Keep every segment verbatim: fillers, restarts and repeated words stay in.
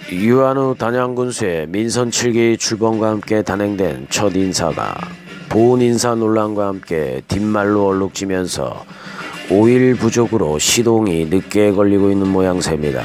유한우 단양군수의 민선 칠 기 출범과 함께 단행된 첫 인사가 보훈 인사 논란과 함께 뒷말로 얼룩지면서 오 일 부족으로 시동이 늦게 걸리고 있는 모양새입니다.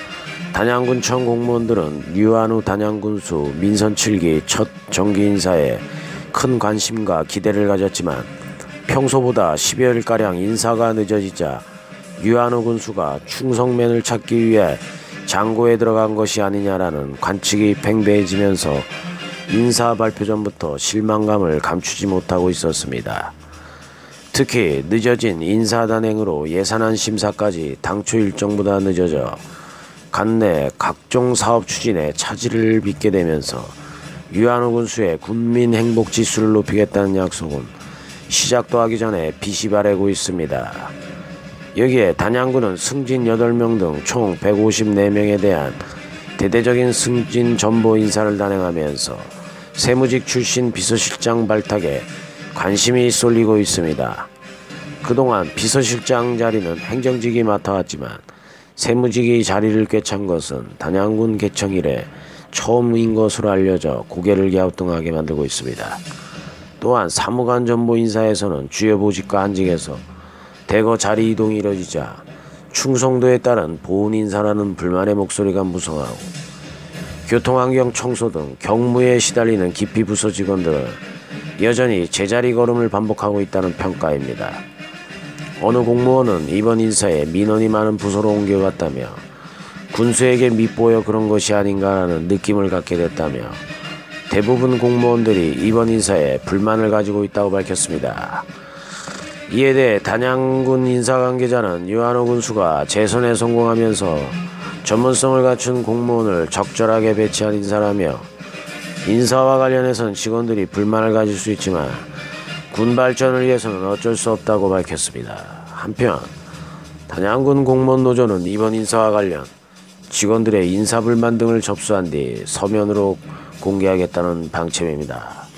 단양군청 공무원들은 유한우 단양군수 민선 칠 기 첫 정기 인사에 큰 관심과 기대를 가졌지만 평소보다 십여 일가량 인사가 늦어지자 유한우 군수가 충성맨을 찾기 위해 장고에 들어간 것이 아니냐라는 관측이 팽배해지면서 인사 발표 전부터 실망감을 감추지 못하고 있었습니다. 특히 늦어진 인사 단행으로 예산안 심사까지 당초 일정보다 늦어져 간내 각종 사업 추진에 차질을 빚게 되면서 유한우 군수의 군민 행복 지수를 높이겠다는 약속은 시작도 하기 전에 빛이 바래고 있습니다. 여기에 단양군은 승진 여덟 명 등 총 백오십사 명에 대한 대대적인 승진 전보 인사를 단행하면서 세무직 출신 비서실장 발탁에 관심이 쏠리고 있습니다. 그동안 비서실장 자리는 행정직이 맡아왔지만 세무직이 자리를 꿰찬 것은 단양군 개청 이래 처음인 것으로 알려져 고개를 갸우뚱하게 만들고 있습니다. 또한 사무관 전보 인사에서는 주요 보직과 한직에서 대거 자리 이동이 이뤄지자 충성도에 따른 보훈 인사라는 불만의 목소리가 무성하고 교통환경 청소 등 경무에 시달리는 기피 부서 직원들은 여전히 제자리 걸음을 반복하고 있다는 평가입니다. 어느 공무원은 이번 인사에 민원이 많은 부서로 옮겨갔다며 군수에게 밉보여 그런 것이 아닌가라는 느낌을 갖게 됐다며 대부분 공무원들이 이번 인사에 불만을 가지고 있다고 밝혔습니다. 이에 대해 단양군 인사관계자는 유한우 군수가 재선에 성공하면서 전문성을 갖춘 공무원을 적절하게 배치한 인사라며 인사와 관련해서는 직원들이 불만을 가질 수 있지만 군 발전을 위해서는 어쩔 수 없다고 밝혔습니다. 한편 단양군 공무원 노조는 이번 인사와 관련 직원들의 인사불만 등을 접수한 뒤 서면으로 공개하겠다는 방침입니다.